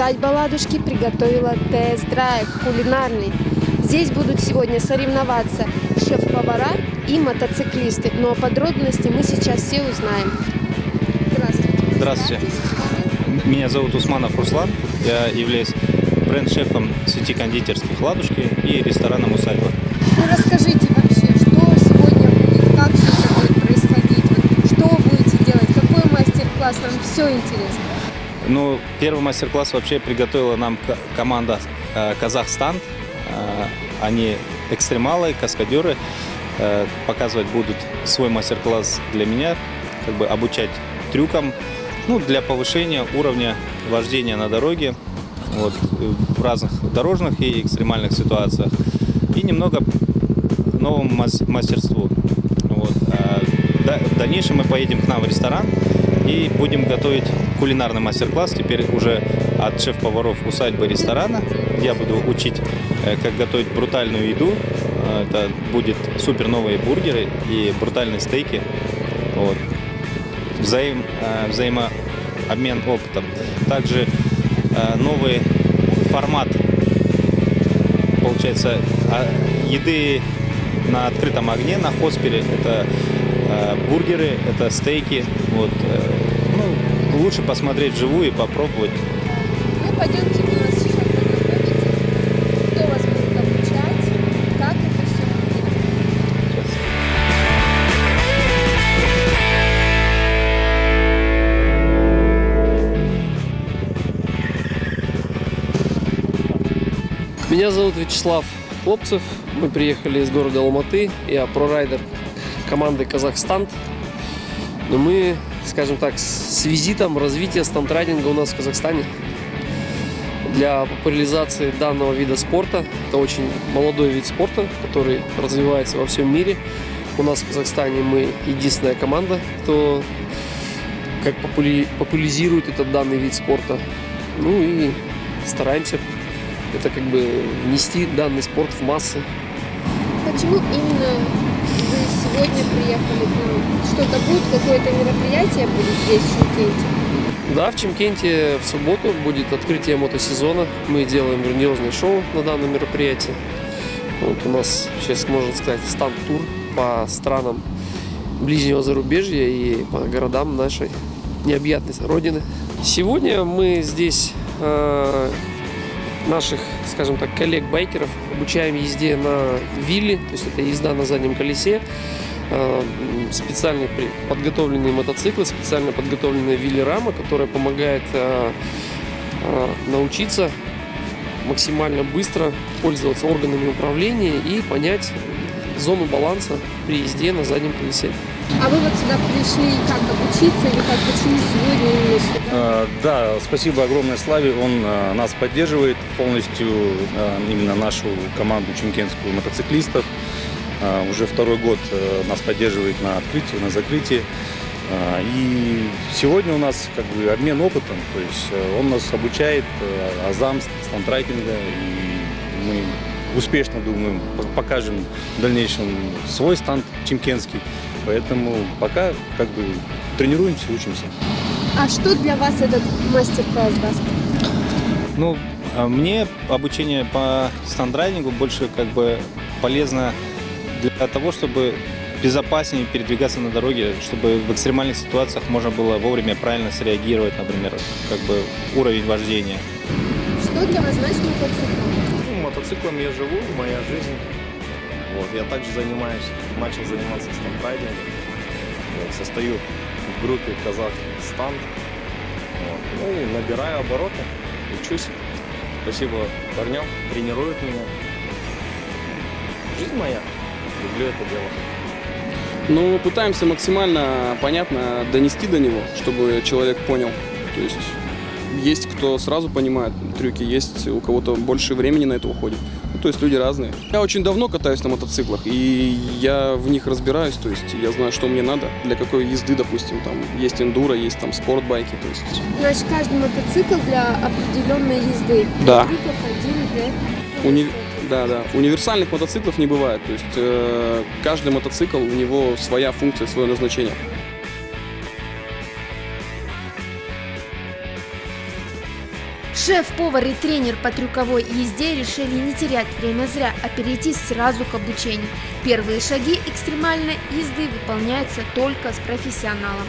Усадьба Ладушки приготовила тест-драйв кулинарный. Здесь будут сегодня соревноваться шеф-повара и мотоциклисты. Но подробности мы сейчас все узнаем. Здравствуйте. Здравствуйте. Меня зовут Усманов Руслан. Я являюсь бренд-шефом сети кондитерских «Ладушки» и рестораном «Усадьба». Ну, расскажите вообще, что сегодня будет, как все это будет происходить, вот, что вы будете делать, какой мастер-класс, нам все интересно. Ну, первый мастер-класс вообще приготовила нам команда «Казахстан». Они экстремалы, каскадеры. Показывать будут свой мастер-класс для меня, как бы обучать трюкам, ну, для повышения уровня вождения на дороге, вот, в разных дорожных и экстремальных ситуациях. И немного новому мастерству. Вот. В дальнейшем мы поедем к нам в ресторан и будем готовить кулинарный мастер-класс, теперь уже от шеф-поваров усадьбы ресторана. Я буду учить, как готовить брутальную еду. Это будет супер новые бургеры и брутальные стейки. Вот. Взаимообмен опытом. Также новый формат, получается, еды на открытом огне, на хоспере. Это бургеры, это стейки. Вот. Ну, лучше посмотреть вживую и попробовать. Ну, пойдемте, мы вас сейчас поговорите. Кто вас будет обучать, как это все будет. Меня зовут Вячеслав Хлопцев. Мы приехали из города Алматы. Я прорайдер команды «Казахстан». Но мы, скажем так, с визитом развития стандрайдинга у нас в Казахстане. Для популяризации данного вида спорта, это очень молодой вид спорта, который развивается во всем мире. У нас в Казахстане мы единственная команда, кто как популяризирует этот данный вид спорта. Ну и стараемся это как бы внести данный спорт в массы. Почему именно вы сегодня приехали к нам? Что-то будет, какое-то мероприятие будет здесь, в Чимкенте? Да, в Чимкенте в субботу будет открытие мотосезона. Мы делаем грандиозное шоу на данном мероприятии. Вот у нас, сейчас можно сказать, станд-тур по странам ближнего зарубежья и по городам нашей необъятной родины. Сегодня мы здесь наших, скажем так, коллег-байкеров обучаем езде на вилле, то есть это езда на заднем колесе, специально подготовленные мотоциклы, специально подготовленная вилли-рама, которая помогает научиться максимально быстро пользоваться органами управления и понять зону баланса при езде на заднем колесе. А вы вот сюда пришли как обучиться или как почему сегодня именно сюда? Да, спасибо огромное Славе, он нас поддерживает полностью, именно нашу команду чимкентскую мотоциклистов. Уже второй год нас поддерживает на открытии, на закрытии. И сегодня у нас как бы обмен опытом, то есть он нас обучает азам, стандрайдинга, и мы успешно, думаю, покажем в дальнейшем свой станд чимкентский. Поэтому пока как бы тренируемся, учимся. А что для вас этот мастер-класс даст? Ну, мне обучение по стандрайдингу больше как бы полезно для того, чтобы безопаснее передвигаться на дороге, чтобы в экстремальных ситуациях можно было вовремя правильно среагировать, например, как бы уровень вождения. Что для вас значит мотоцикл? Ну, мотоциклом я живу, моя жизнь. Вот, я также начал заниматься стандрайдингом. Вот, состою в группе «Казахстан». Вот, ну и набираю обороты, учусь. Спасибо парням, тренируют меня. Жизнь моя, люблю это дело. Ну, пытаемся максимально понятно донести до него, чтобы человек понял. То есть кто сразу понимает трюки, есть у кого-то больше времени на это уходит. Ну, то есть люди разные. Я очень давно катаюсь на мотоциклах, и я в них разбираюсь, то есть я знаю, что мне надо, для какой езды, допустим, там есть эндуро, есть там спортбайки, то есть. Значит, каждый мотоцикл для определенной езды. Да. Для Универсальных мотоциклов не бывает, то есть каждый мотоцикл, у него своя функция, свое назначение. Шеф-повар и тренер по трюковой езде решили не терять время зря, а перейти сразу к обучению. Первые шаги экстремальной езды выполняются только с профессионалом.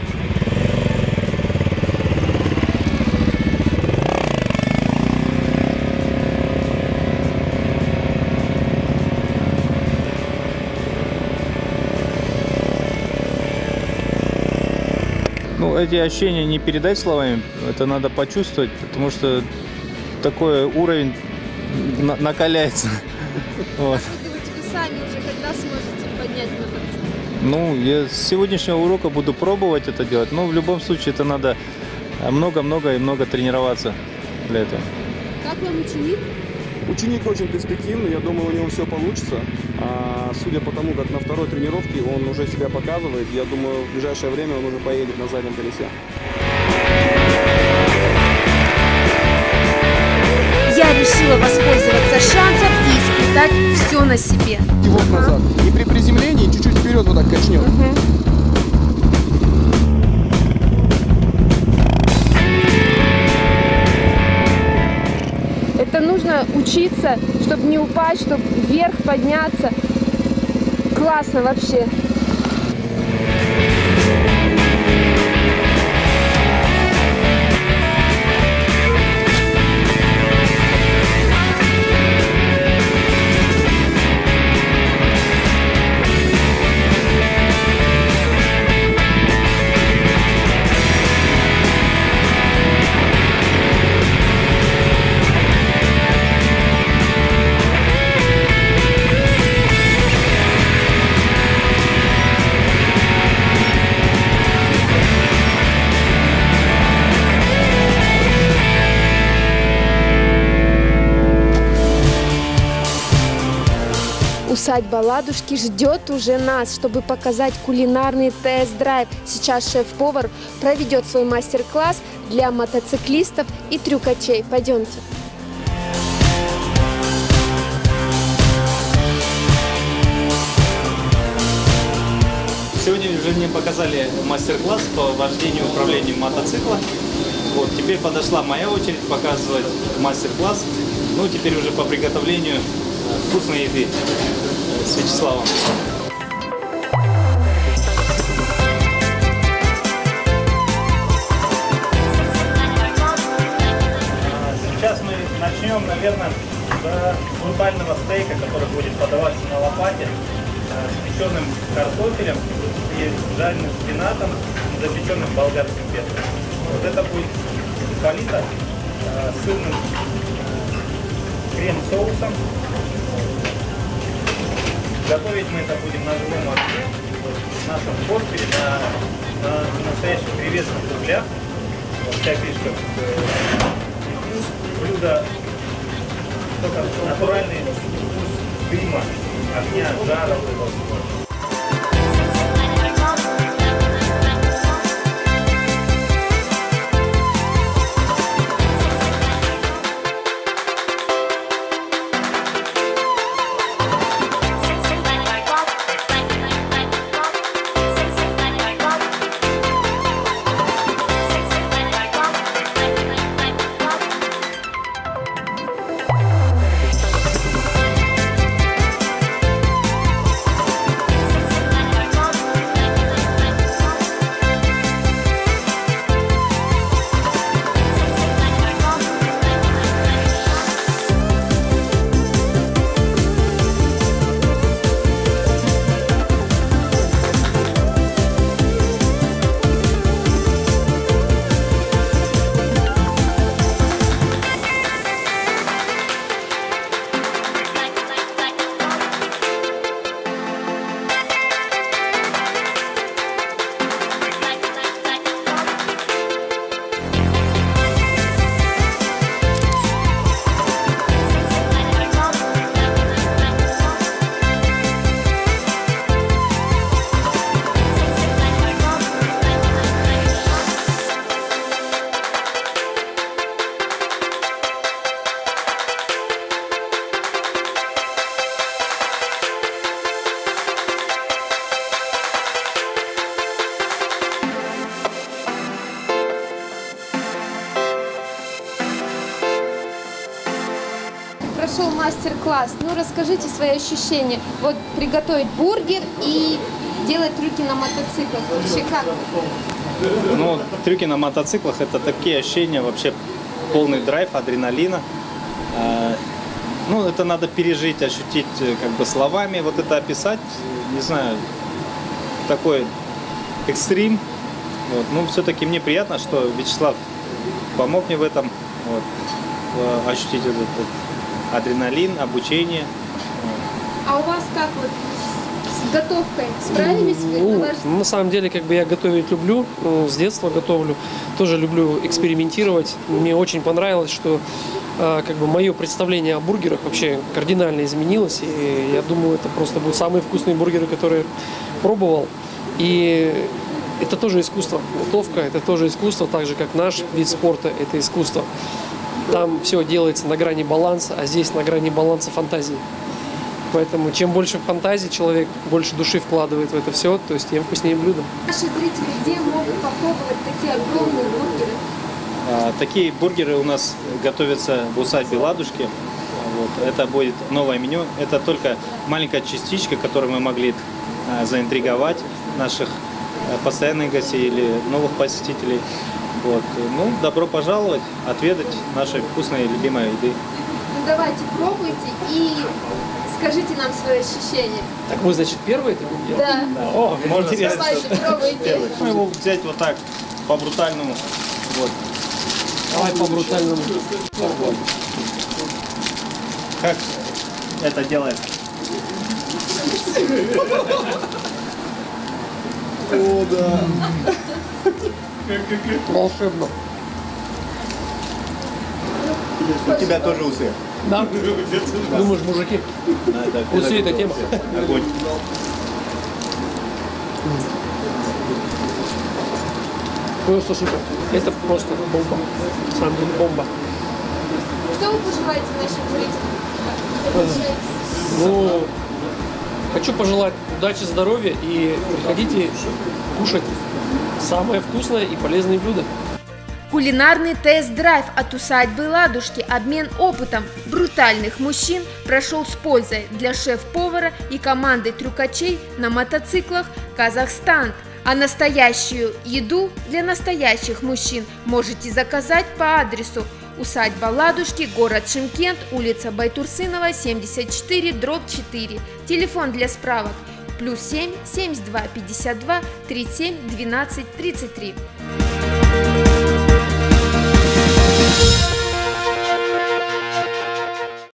Ну, эти ощущения не передать словами, это надо почувствовать, потому что такой уровень накаляется. Вот. Вы сами уже когда сможете поднять мотоцикл? Ну, я с сегодняшнего урока буду пробовать это делать, но в любом случае это надо много тренироваться для этого. Как вам ученик? Ученик очень перспективный, я думаю, у него все получится. Судя по тому, как на второй тренировке он уже себя показывает, я думаю, в ближайшее время он уже поедет на заднем колесе. Я решила воспользоваться шансом и испытать все на себе. Кивок назад. И при приземлении чуть-чуть вперед вот так качнем. Это нужно учиться, чтобы не упасть, чтобы вверх подняться. Классно вообще. Усадьба Ладушки ждет уже нас, чтобы показать кулинарный тест-драйв. Сейчас шеф-повар проведет свой мастер-класс для мотоциклистов и трюкачей. Пойдемте. Сегодня уже мне показали мастер-класс по вождению и управлению мотоцикла. Вот, теперь подошла моя очередь показывать мастер-класс. Ну, теперь уже по приготовлению вкусной еды с Вячеславом. Сейчас мы начнем, наверное, с брутального стейка, который будет подаваться на лопате, с печеным картофелем и жареным шпинатом, запеченным болгарским перцем. Вот это будет полито сырным крем-соусом. Готовить мы это будем на живом огне, в нашем форпеле, на настоящих древесных углях. Вот вся фишка. Блюдо только натуральный вкус дыма, огня, жара. мастер-класс. Ну, расскажите свои ощущения. Вот приготовить бургер и делать трюки на мотоциклах. Вообще как? Ну, трюки на мотоциклах – это такие ощущения, вообще полный драйв, адреналина. Ну, это надо пережить, ощутить как бы словами, вот это описать, не знаю, такой экстрим. Вот. Ну, все-таки мне приятно, что Вячеслав помог мне в этом, вот, ощутить этот адреналин, обучение. А у вас как вот с готовкой? Справились вы? Ну, на самом деле, как бы я готовить люблю, с детства готовлю, тоже люблю экспериментировать. Мне очень понравилось, что как бы мое представление о бургерах вообще кардинально изменилось, и я думаю, это просто будут самые вкусные бургеры, которые пробовал. И это тоже искусство. Готовка – это тоже искусство, так же, как наш вид спорта – это искусство. Там все делается на грани баланса, а здесь на грани баланса фантазии. Поэтому чем больше фантазии человек, больше души вкладывает в это все, то есть тем вкуснее блюдо. Наши зрители где могут попробовать такие огромные бургеры? Такие бургеры у нас готовятся в усадьбе «Ладушки». Вот. Это будет новое меню. Это только маленькая частичка, которой мы могли заинтриговать наших постоянных гостей или новых посетителей. Вот. Ну, добро пожаловать, отведать нашей вкусной и любимой еды. Ну давайте, пробуйте и скажите нам свои ощущения. Так мы, значит, первые это будем делать? Да. О, Можно интересно. сказать, Давайте, пробуйте. Мы его взять вот так, по-брутальному. Вот. Давай по-брутальному. Как это делает? О, да. Волшебно. У тебя тоже усы. Да? Думаешь, мужики? Усы это тема. Огонь. Просто супер. Это просто бомба. На самом деле бомба. Что вы пожелаете нашим зрителям? Ну, хочу пожелать удачи, здоровья и приходите кушать самое вкусное и полезное блюдо. Кулинарный тест-драйв от усадьбы «Ладушки», обмен опытом брутальных мужчин прошел с пользой для шеф-повара и команды трюкачей на мотоциклах «Казахстан». А настоящую еду для настоящих мужчин можете заказать по адресу усадьба «Ладушки», город Шымкент, улица Байтурсынова, 74/4. Телефон для справок +7 72 52 37 12 33.